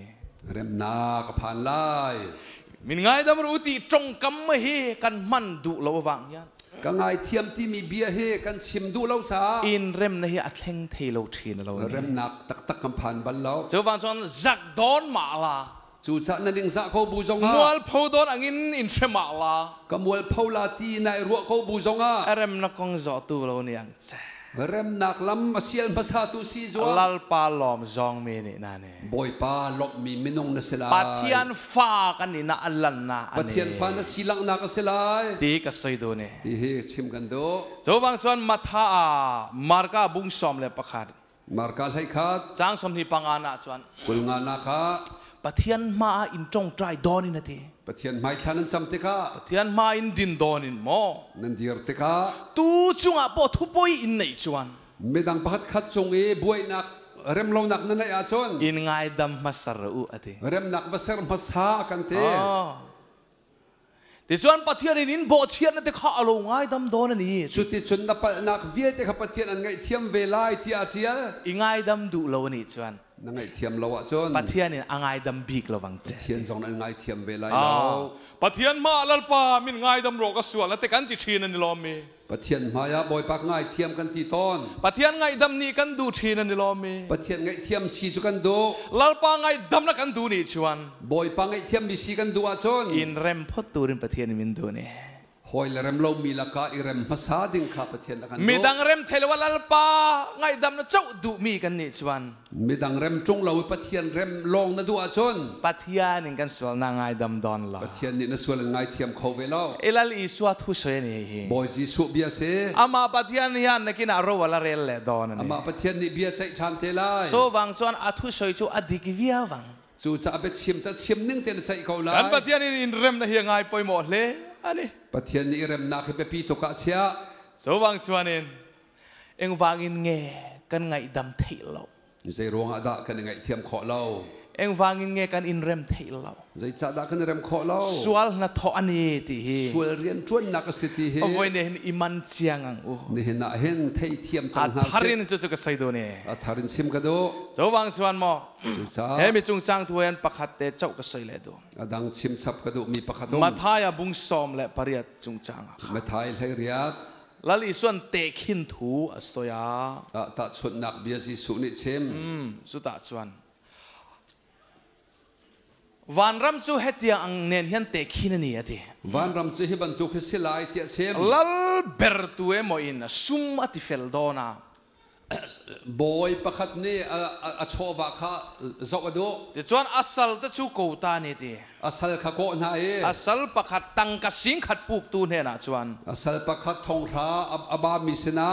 เริ่มนักผ่านไล่มินไงดำรู้ตีจงกำไม่เฮกันมันดุเราวางยันก็ไงเทียมที่มีเบียร์เฮกันชิมดูเล่าซาอินเริ่มในเฮอัดเล่งเทเราทีนเราเริ่มนักตักกำผ่านบัลเล่าเจ้าบางส่วนจักดอนมาลาจู่จักนั่นเองจักเขาบูจงมัวลพูดอนอังอินเชมาลาก็มัวลพูลาตีในรัวเขาบูจงเริ่มนักกงจอตูเราเนี่ยงเจเริ่มนักล้ำมาเสียนภาษาตุซีจัวลัลปาลอมจองเมนี่นั่นเองบอยปาลบมีมินงนัสลายปัทยันฟ้ากันนี่น่าอัลลันนะปัทยันฟ้านัสิลังนักสลายตีกัสไซโดเน่ตีเฮชิมกันโดเจ้าบางส่วนมาท่ามาร์กาบุ้งสอมเลยประคาดมาร์กาให้ขาดจ้างสมนิปังอานาส่วนกุลงานาคาปัทยันมาอินจงใจดอนินทีปัทยันไม่ชันสัมติกาปัทยันมาอินดินดอนินโมนันดีร์ติกาตูจุงอ่ะปอทุบอยอินในส่วนไม่ดังพัดขัดจงบวยนักเริ่มลงนักนั่นไอ้อาชนอินไงดำมาสรุอติเริ่มนักมาสรุมาสากันเตะแต่ส่วนปัทยันนินโบเชียนนั่นแต่ข้าลงไงดำโดนนี่สุดที่ชนนักเวียดข้าปัทยันไงเทียมเวลาที่อาเทียอิงไงดำดูเรานี่ส่วนนั่งไงเทียมเราอ่ะชนปัทยันนี่ไงดำบีกเราวังเจเทียนสองนั่งไงเทียมเวลาเราปัทยันมาลัลปามินไงดำโรกส่วนแล้วแต่กันจิชีนันนี่ล้อมีปัทยันมายาบอยปักง่ายเทียมกันที่ต้นปัทยันไงดำนี่กันดูชีนันนี่ล้อมีปัทยันไงเทียมสีสุกันดูลัลปาไงดำนักกันดูนี่ชวนบอยปังไงเทียมมีสีกันดูอาชนอินเรมพอตูรินปัทยันมินดูนี่หอยเรมเรามีละกาอิเรมภาษาดิ่งข้าปัทยันนักกันมีดังเรมเทลวัลลัลปาไงดำนักเจ้าดูมีกันนี่ชวนมีดังเรมจงเราปัทยันเรมลงนั่นดูอาชนปัทยันนี่กันส่วนนางไงดำดอนละปัทยันนี่นั่นส่วนไงเทียมเขาเวลาเอลัลอิสวาทุเชนี่บอยจีสุเบียเซอามาปัทยันยันนักกินอารวลาเรลเลดอนนี่อามาปัทยันนี่เบียใจชันเทลายโซวังส่วนอัทุเชยจูอดีกิวิอาวังจู่จะเอาไปชิมนึ่งเตนใจเขาลายกันปัทยันนี่เรมนะเฮียงไงปอยหมดเลยอันนี้ปัทยันนี่เริ่มนักให้ไปปีตกอาเซียสว่างชวนเองวางอินเงกันไงดำเทลเราใจร้องอาดากันไงเทียมขอเราเองวางอินเงกันอินเรมเทลเราใจจัดดากันเรมขอเราสวลนัทอันนี้ที่สวลเรียนจวนนักสิทธิเอาไว้เนี่ยอิมันเชียงอังอูนี่เห็นเห็นเทียมจังหาทารินจะก็ใส่ตัวเนี่ยทารินชิมกันดูสว่างชวนมอเฮ้มีจุงสังทวนประคัตเตเจ้าก็ใส่เลยดูดังชิมซับกันดูมีประคัตมาทายบุ้งซอมและปริยัติจุงจังมาทายให้เรียดลลิส่วนเตะขินถูอสโตยาตัดส่วนนักเบียสิสุนิชิมสุดตัดส่วนวันรำจูเฮตียงเนียนยันเตะขินนี่อะทีวันรำจูเฮบันตุกสิลายเตียชิมลัลเบอร์ตัวโมอินซุมอติเฟลโดนาบอยประคัตนี่อชอบะข้าจอกดูแต่ส่วนอัศลตัดชูโกตานี่ทีอัศลข้าโกนายอัศลประคัตตังกสิงขัดปุกตูเนี่ยนะส่วนอัศลประคัตทองราอบามิสนะ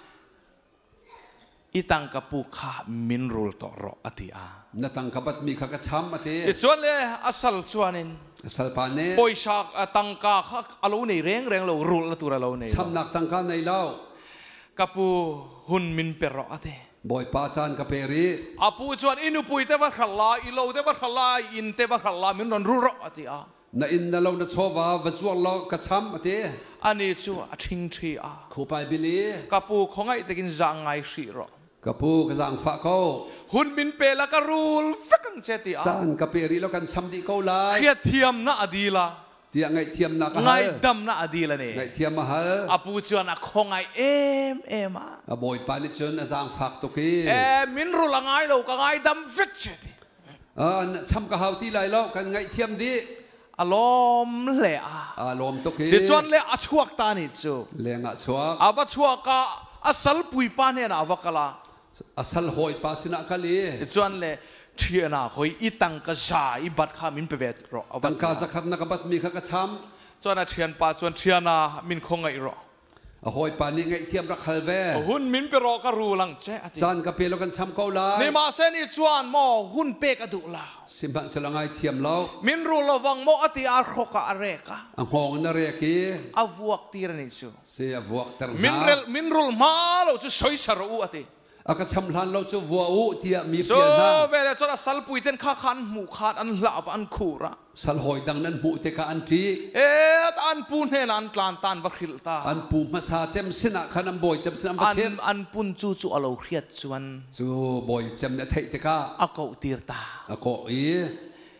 อีตังกปุกข้ามินรูลต่อรออติอานัตังกบัดมีข้ากระช้ำอติส่วนเลยอัศลส่วนนึงอัศลปานเน่ปอยชากตังกาข้าอารมณ์ในเร่งเรารูลละตัวเราเนี่ยช้ำนักตังกาในเล่ากับปูหุ่นมินเปรอะเตบอยป้าจานกับเปรีอาปูชวนอินุปุยเตวะขลาอิโลเตวะขลาอินเตวะขลามินรอนรูรอะเตอาน่ะอินน่ะเราน่ะชอบว่าวจวลเรากระช้ำอะเตอันนี้ชัวทิ้งทีอาคู่ไปบิลีกับปูของไอ้ตะกินจางไงสิรอกับปูกระจังฟ้าเขาหุ่นมินเปละกรูลฟักงเจติอาจานกับเปรีเรากันช้ำดีเขาไล่เทียเทียมน่ะอดีละที่ไงเทียมนักไงดำน่ะอดีละเนี่ยไงเทียมมาฮะอาปูชวนนักของไงเอ็มอาบอยปานิชนอาจารย์ฟักตุกีมินรูละไงเราก็ไงดำฟิกเจติช้ำกับเฮาที่ไรเรากันไงเทียมดีอารมณ์เละอารมณ์ตุกีที่ชวนเละอชวกตานิจูเละอชวกอาวัชวกก็อัศลปุยปานเนี่ยนะวักละอัศลหอยปาสินะกะลีที่ชวนเละเทียนาหอยอีตังกะชาอีบัดข้ามินเปเวตรอตังกาสักขัดนักบัดมีข้ากระช้ำส่วนเทียนป่าส่วนเทียนามินคงไงรอหอยปานี่ไงเทียมรักฮัลเวหุ่นมินเปรอกระรูลังเจ้าจานกับเปรกันช้ำเกาลาในมาเซนี่จวนมอหุ่นเปกระดุลาสิบันสลังไงเทียมเรามินรูระวังมออติอาร์โคกะอะไรกะอังหงนั่นเรียกีอววกตีรนิจูเสียวกตร์มินรูมาเราจะช่วยสรุอติอากาศชำลันเราจะวัวอุที่มีเพียงนั้นเวลาจะสัลปุยเต็นข้าขันหมู่ขาดอันลาบอันคูระสัลหอยดังนั้นหมู่เตกอันจีอันปูนเฮนันกลานตันวัคริลตาอันปูมาซาเจมสินะขนมบอยเจมสินะมาเชนอันปูนจู่อโลเครียดชวนจู่บอยเจมเนี่ยเทเตกาอากูตีร์ตาอากูอี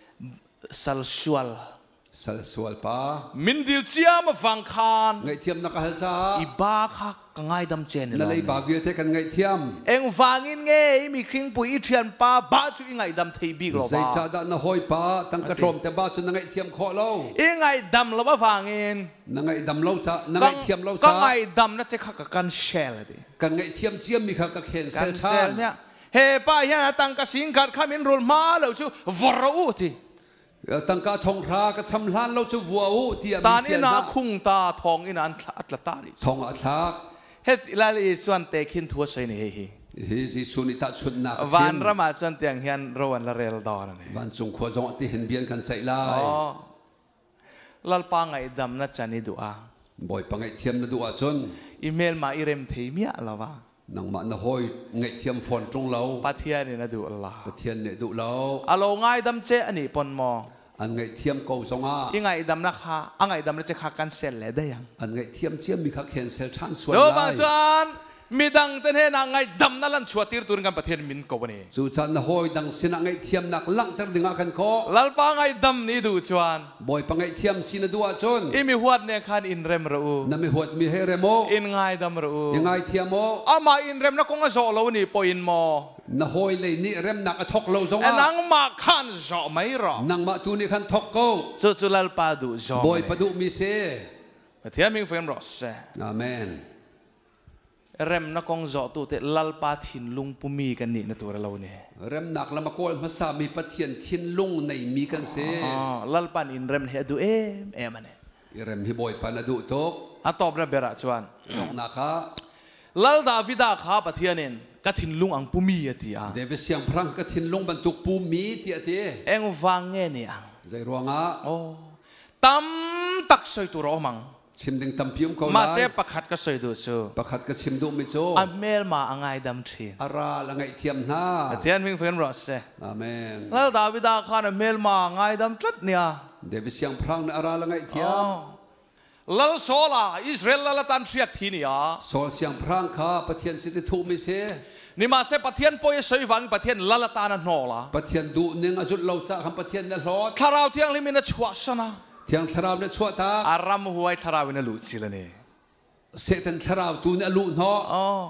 สัลชวลสัลสวลป้ามินดิลเชียมาฟังคานไงเทียมนักฮัลจ้าอีบ้าคักกังไงดำเจนนั่นเลยบาเวียเทกันไงเทียมเอ็งฟังอินเงยมีคริงปุยอีเทียนป้าบ้าจุยไงดำเทียบีกหรอบ้าใส่ชาดานหอยป้าตั้งกระทรมแต่บ้าจุนไงเทียมขอเล่าอีไงดำเราบ้าฟังอินนั่งไงดำเล่าซะนั่งไงเทียมเล่าซะก็ไงดำน่าจะคักกันเชลดิกันไงเทียมเจียมมีคักกับเคนเซลชาเนี่ยเฮ้ป้าเฮียนะตั้งกระสิงกัดข้ามินรุลมาแล้วชูวรอูทีตั้งกาทองรากระชำล้านเราจะวัวอูที่ตานี่นาคุ้งตาทองอินอันอัตตาดิทองอัตลากเฮ็ดลาลีส่วนเตคินทัวใส่นี่เฮ้ยสุนิตาชุนนักวันระมาส่วนเตียงเฮียนรวันละเรลดอนนี่วันจงขวาจงที่เห็นเบียนกันใส่ลายลัลปังไอ้ดำนัดจันนี่ดูอ่ะบ่อยปังไอ้เทียมนัดดูอ่ะจนอีเมลมาอีเรมเทียมีอะไรวะนังมันหอยไงเทียมฝนจงเราปะเทียนี่นะดูอะไรปะเทียนเนี่ยดูเราอะโลง่ายดำเจอันนี้ปนมออันไงเทียมเก่าสงอายังไงดำนะคะอันไงดำเราจะขากันเซลเลยได้ยังอันไงเทียมเจียมมีขาเคนเซลทันส่วนไล่ส่วนมีดังเต้นให้นางไงดำนั่นลันชัวตีร์ตุนกันประเทศมินกวันนี้สุดท้ายหอยดังสินะไงเทียมนักลังตั้งดึงอากันโคลัลปังไงดำนี่ดูชวนบ่อยปังไงเทียมสินะดูอาจนอีมีหัวเนี่ยขันอินเรมรู้นั่นมีหัวมีเฮเรโมอินไงดำรู้ยังไงเทียมโมอามาอินเรมนักคงจะโซ่เรานี่ปอยอินโมน่ะหอยเลยนี่เรมนักทอกเราสงอานังมาขันโซ่ไม่รอนังมาตูนี่ขันทอกโก้สุดลัลปาดูโซ่บ่อยปะดูมีเสประเทศมิงเฟรมรอสอาเมนเริ่มนักองจอตัวเตลัลปาทินลุงปุมีกันนี่นะตัวเราเนี่ยเริ่มนักละมาโกนภาษามีปะเทียนทินลุงในมีกันเสลัลปานินเริ่มเฮดูเอ็มเนี่ยเริ่มฮิบอยปานาดูตกอะตอบระเบิดชวนน้องนักะลัลดาวิดาข้าปะเทียนินกะทินลุงอังปุมีอะที่อ่ะเดวิสยังพรังกะทินลุงบรรทุกปุมีที่อะที่เอ็งฟังเงี้ยเนี่ยใจรัวงะโอ้ตั้มตักใส่ตัวเรามังชิมดึงตั้มพิมเขามาเสพประคัดก็สวยดูซูประคัดก็ชิมดูไม่โจอเมลมาอังไงดำทีนอาราละไงเทียมหน้าเทียนวิ่งเฟื่องรอสเซอาเมนแล้วดาวิดาข้าอเมลมาอังไงดำจัดเนี่ยเดวิสยังพรังอาราละไงเทียมแล้วโซล่าอิสราเอลละตันเสียทีนี่อ่ะโซลยังพรังข้าปะเทียนสิทธิทูไม่เสนี่มาเสพปะเทียนปอยสวยฟังปะเทียนละตานันโนล่ะปะเทียนดูนึงอาจุดเราจะทำปะเทียนนั่นรอดถ้าเราเที่ยงลิมินชัวชนะเที่ยงทาราวเนี่ยชัวตาอารามหัวทาราวเนี่ยลุสิละเนี่ยเสตันทาราวตูเนี่ยลุเนาะ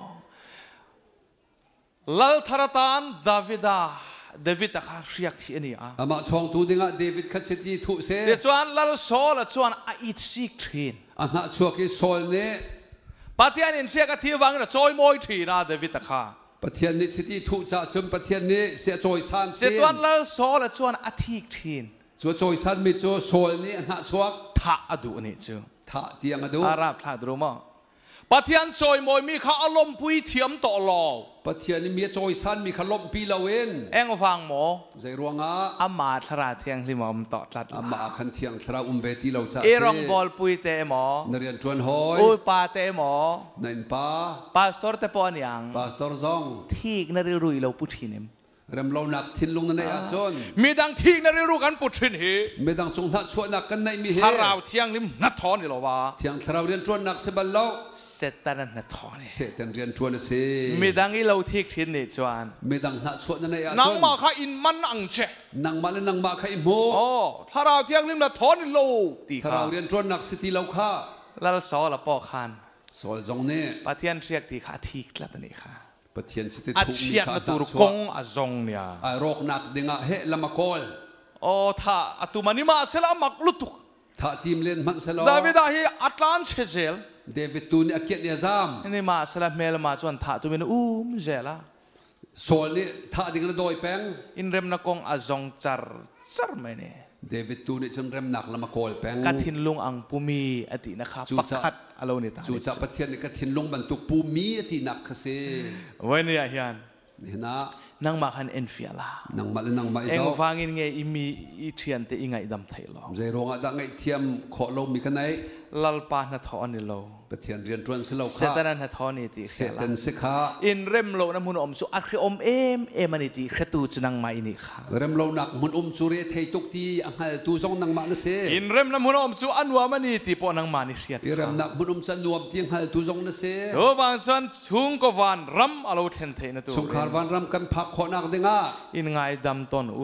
ลัลทารตานดาวิดตะขาเรียกที่นี่อ่ะอามาช่องตูดิงะเดวิดคัสซิตีทุเสเดี๋ยวชวนลัลโซลชวนอิทซิกทีนอันนั้นชัวกิโซลเนี่ยปะเทียนอินเชียกที่วังเนี่ยจอยมอยทีนะเดวิดตะขาปะเทียนนี่สิตีทุจะซึ่งปะเทียนนี่เสียจอยซันเสียชวนลัลโซลชวนอิทิกทีนชัวจอยซันมีชัวโซลนี่อันนั้นชัวท่าอดูนี่ชัวท่าเตียงอดูอาราบท่าดูมั้งปะเทียนจอยมอยมีข้าอารมณ์ปุยเทียมต่อรอปะเทียนนี่มีจอยซันมีขลุ่มปีละเว้นเอ็งฟังหมอใจรวงอ่ะอามาทราเทียงที่หมอมต่อตัดอามาขันเทียงทราเบตีเราจะเอรองบอลปุยเตะหมอนเรียนชวนหอยอุปาเตะหมอนั่นป้าปาสตอร์เตปอนยังปาสตอร์ซองที่นริรุยเราปุถินิมเริ่มเราหนักทิ้งลงในอาจนมีดังที่นริรุกันปุถินเหมีดังทรงทัดชวนหนักกันในมีเหถ้าเราเที่ยงลิมนัดทอนนี่หรอวะเที่ยงเราเรียนชวนหนักเสบัลโลเสตันนัดทอนเสตันเรียนชวนเสมีดังที่เราทิ้งทิ้งนี่จวนมีดังนัดชวนในอาจนนังมาข้าอินมันอังเชนังมาและนังมาข้าอิโมโอ้ถ้าเราเที่ยงลิมนัดทอนนี่โลตีข้าเราเรียนชวนหนักสติเราข้าแล้วสอละปอคันสอลจงเนี่ยปะเทียนเรียกตีข้าทิ้งแล้วตอนนี้ค่ะปะเทียนสติทุกมีข้าตัวกงอาจงเนี่ยโรคหนักดึงอ่ะเฮละมาโกลโอ้ถ้าอตุมานิมาเซลามักลุตุถ้าทีมเล่นมันเซลาดาวิดาฮีอัตแลนเซลเดวิดตูนอักเกียเนี่ยซามนี่มาเซลาเมลมาจวนถ้าตัวเป็นเซลาโซลนี่ถ้าดึงกันโดยแปงอินเรมนักงอาจงจาร์ไม่เนี่ยเดวิดตูนี่จนเริ่มหนักละมาโกลแปงกัดทินลุงอังปูมีอตินะครับปักขัดอารมณ์นี่ตาจูจ่าปะเทียนนี่กัดทินลุงบรรทุกปูมีอติหนักเสวันนี้อาจารย์นี่นะนังมาคันเอ็นฟิลานังมาเลยนังมาเอ็งฟังอินไงอิมีอิเทียนเตอิงไงดำไทยหรอใจรงอ่ะดังไงเทียมขอลมมีกันไหนลัลปานาทอนิโลปะเทียนเรียนจวนสิเราข้าเซตันนาทอนิติเซตันสิข้าอินเรมโลน้ำมันอมสุอัคริอมเอ็มนิติแค่ตูจุนังมาอินิข้าเรมโลนักมันสุเรศให้ตุกตีอังหตูซองนังมาเนเซอินเรมน้ำมันอมสุอันวามันนิติปอนังมานิเชียเรมนักมันสันนวมที่อังหตูซองเนเซโซบานสันชุงกวันรัมอโลเทนเทนตัวสงครามวันรัมกันพักขอนักเดงาอินไงดำตอนอุลาอ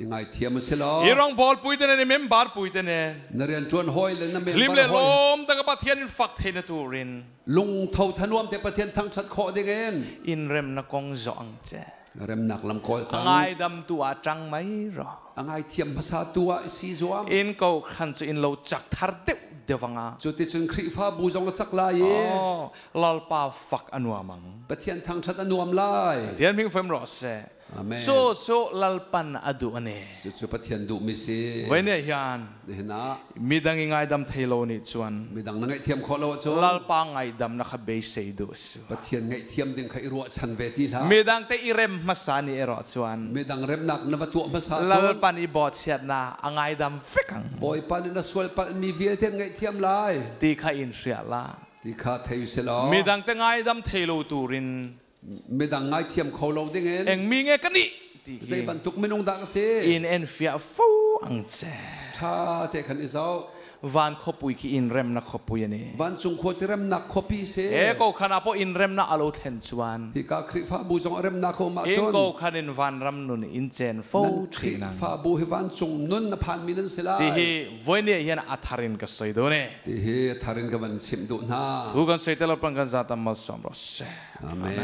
ngay thiam sẽ lo irong ball pui tên này member pui tên này narian chuan hoi le na member lim le lom ta ka pathian phak the na turin lung thâu thanuam te pathian thang chat kho ding en in rem na kong zong che rem nak lam kol chang ngai dam tua trăng mấy rồi angai thiam phasa tua si zoam in câu khăn chu in lo chak thar de devanga chu ti chun khri pha bu jong chak la ye lal pa phak anwa mang pathian thang chat anuam lai thian phing phem ro se amen so lalpan adu ane chu pathian du mi si vai ne hian na midang ngai dam thelo ni chuan midang na ngai thiam kho lo chu lalpa ngai dam na kha be sei du su pathian ngai thiam ding khai ro chan ve ti la midang te irem masani ero chuan midang rem nak na tu ma sa lalpan i bot siat na angai dam fikang boy pan na swal pan mi vie ten ngai thiam lai ti kha in ria la ti kha thei se lo midang te ngai dam thelo turin midang ngai thiam kho lo ding en eng mi nge kani zai ban tuk minung dang se in en fia fu ang che tha te khan isau van khopui ki in rem na khopui ani van chung kho rem nak khopi se e ko khana po in rem na alo thlen chuan hi ka khri fa bu jong rem nak kho ma in chon ko khanin van ram nun in chen fo thina fa bu hi van chung nun na phan minan se la ti hi voine hian atharin ka sei do ne ti hi tharin ka van chim du na tu kan sei telo pan kan zata mal som ro se amen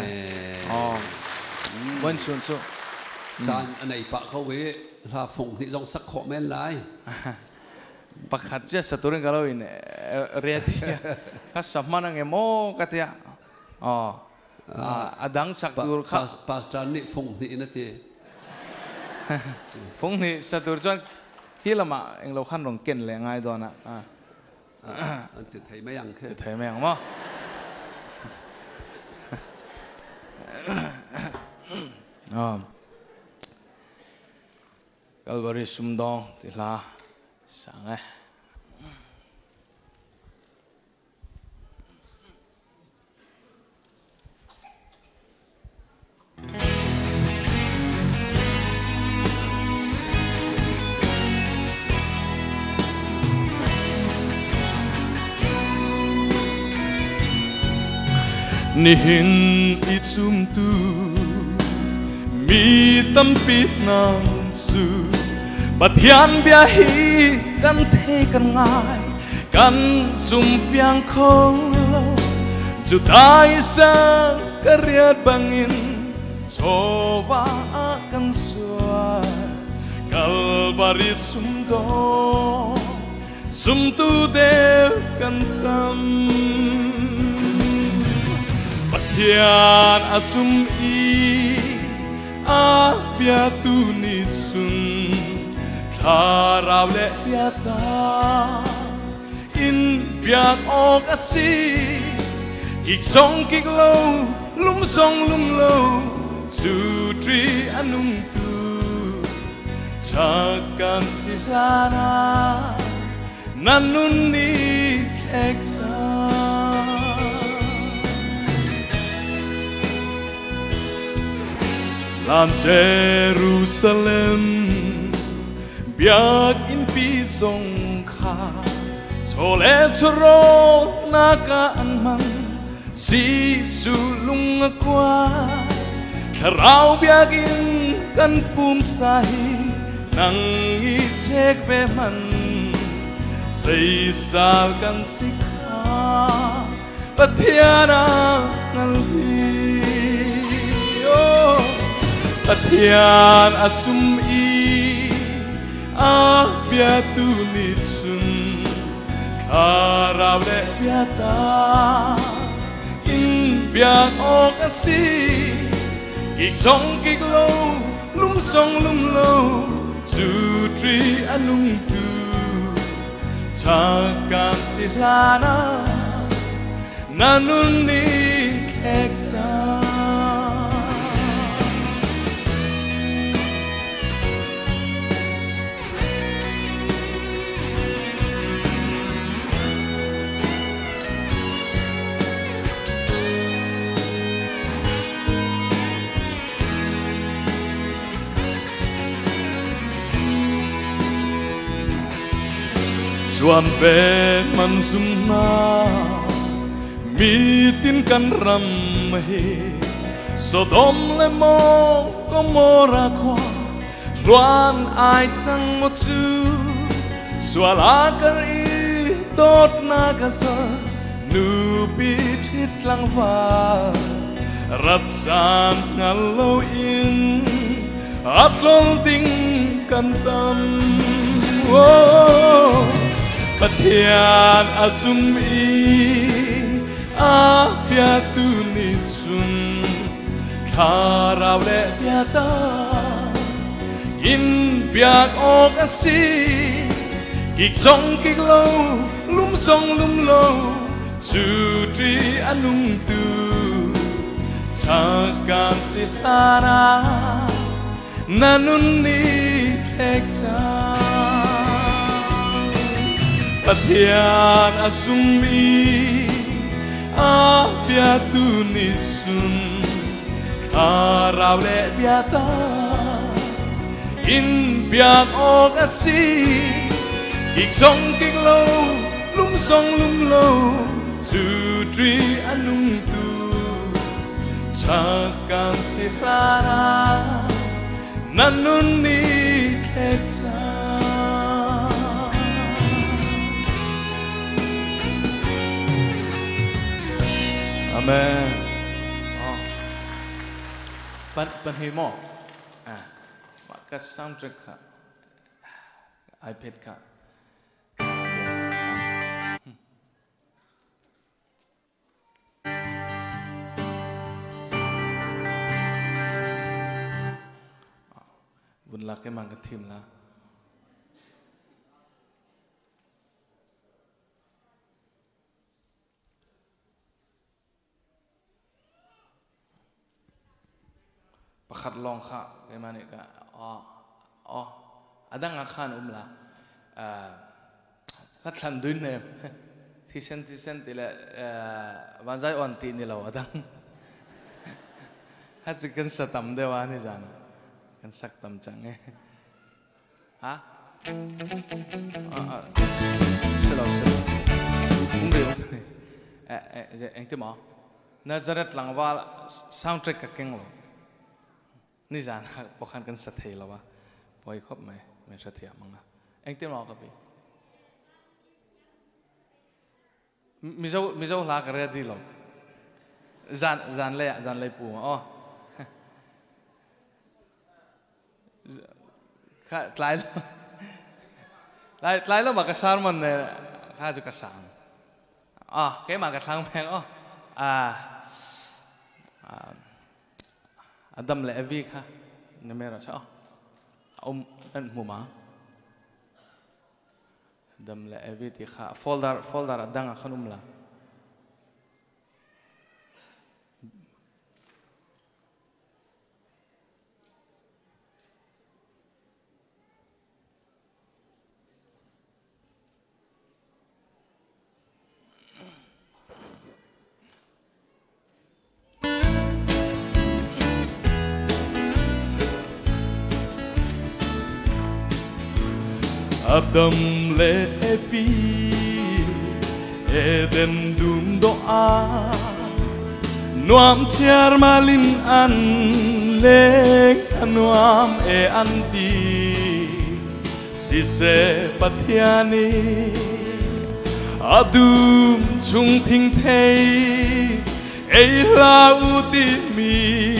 wan sun chu chan anei pa kho we la phung ni jong sak kho men lai pakhat je saturin galo in reati ka samana nge mo katia adang sakur kha pastor ni phung ni na ti phung ni satur chuan hilama englo khan rong ken le ngai do na an ti thei mai yang khe thei mai ang mo Calvary sumdong ti la sang eh ni hin ichum tu mi tam pi nang su pathian bia hi kan the kan ngai kan sum fiang kho chu tai sa kariat bangin chova kan sua Calvary sum do sum tu de kan tam pathian asum i a bia tu ni sun Tharaw le biata in biak ok asi ik song kik lo lum song lum lo su tri anung tu chakan silana nanun ni eksa lan Jerusalem biak in pi song kha chole choro naka anman si sulung kwa kharau biak in kan pum sai nang I chek be man sei sal kan sikha pathiana ngalbi pathian asum I bia tu ni sun kharaw le bia ta in bia ok asi kik song kik lo lum song lum lo chu tri anung tu chakan silana nanun ni eksa Chuan ven man zum na mi tin kan ram hi Sodom le mo Gomorrah kwa loan ai chẳng một chú xóa lá cari tốt na gasa nu bít hít lang va rat san ngalo in at lol ding kan tam oh pathian asum i a pia tu ni sun kharau le pia ta in piak ok asi kik song kik lâu lum song lum lâu chu tri anung tu chakan sitara nanun ni theksa pathian asumi a pia tu ni sun kharau le pia ta in piak ok asi kik song kik lâu lum song lum lâu chu tri anung tu chakan sitara nanun ni khetsa amen pan hi mo ka soundtrack ka iPad ka bun la ke mang ka thim la pakhat long kha ke mane ka adang akhan la la thlan duin ne thi sen ti la wanzai on ti ni lo adang ha chi kan satam de wa ni jana kan sak tam chang e ha selo umbe anh te mo nazaret langwa soundtrack ka keng lo ni jana bokhan kan sa thei lawa poi khop mai me sa thia manga anh te mo ka bi mi zo la ka re di lo zan le pu lại lo mà cái sao mình khai cho cái sáng cái mà cái thằng mẹ Adam lệ vi ha nên mẹ rồi sao ông anh mua má Adam lệ vi thì khá folder đang ở khăn là Adam Levi Eden dum doa Nuam tiar malin an leng anuam anti si se pathiani adum chung thing thei la uti mi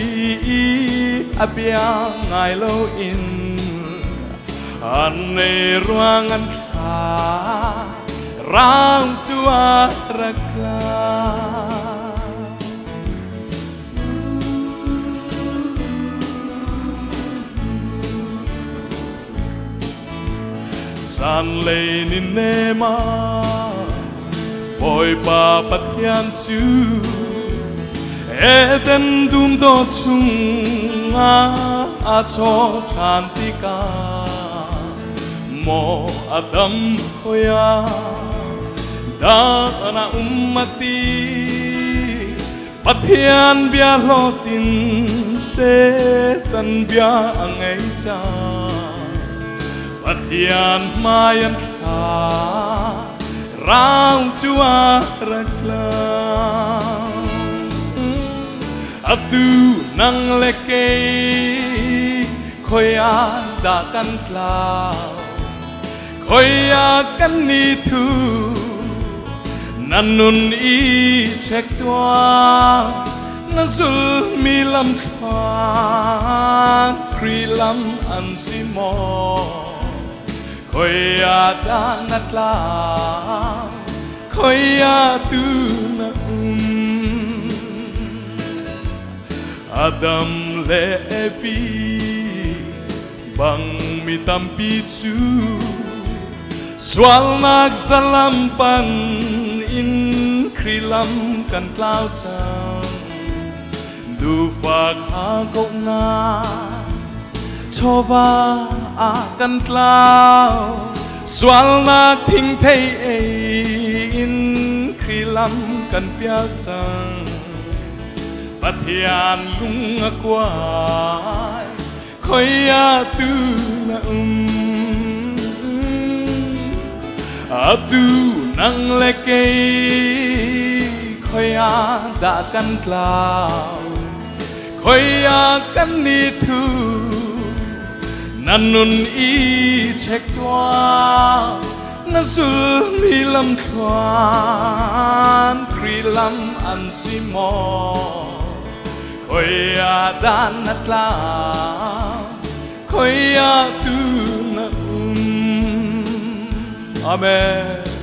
abia ngai lo in an nei ruangan kha rang chua rakla san lei ni nema poi pa pathian chu eden dum do chung a so thantika mo adam hoya da na ummati pathian bia lotin se tan bia angai cha pathian mayan kha rang chua rakla atu nang leke khoya đã căn lao khơi căn ni thu nan nun y check toa na zul mi lam khoan kri lam an si mo khơi đã nát lao khơi tu na Adam Levi bang mitam pichu swal nak zalampan in krilam kan cloud sang du phak agok na chova kan cloud swal nak thing thei in krilam kan piao sang Bát hiền lung quay khơi tu na tu nang lê cây khơi đã căn cloud khơi căn ni thu nan nun y check qua na zul mi lam khoan kri lam an si mo khơi đan nát lao khơi tu na Amen.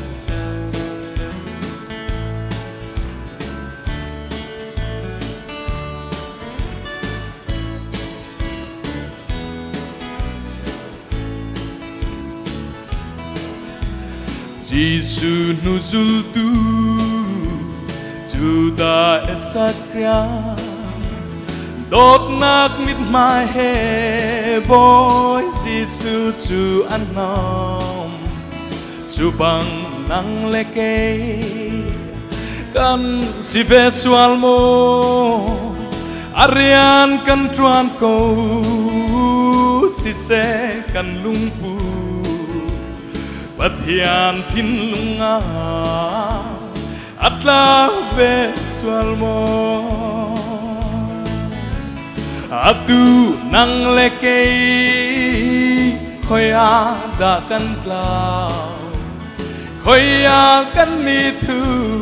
Giêsu nuzul tu Juda esakria đốt nát mít mai he boy Giêsu chu anom chu bằng nang leke kan si ve sualmo arian kan truan ko si se kan lungpu Batian tin lunga atla ve sualmo atu nang leke khoya da kan tla khoya kan mi thu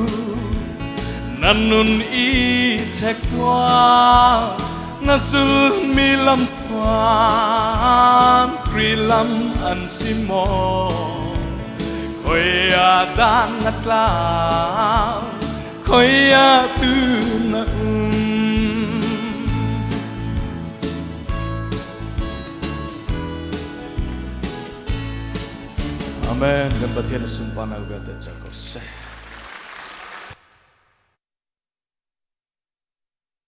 nanun i chek toa na sul mi lam toa kri lam an simo khoya dan atla khoya tu na Amen. Dan batian sumpah nak berkata cakap seh.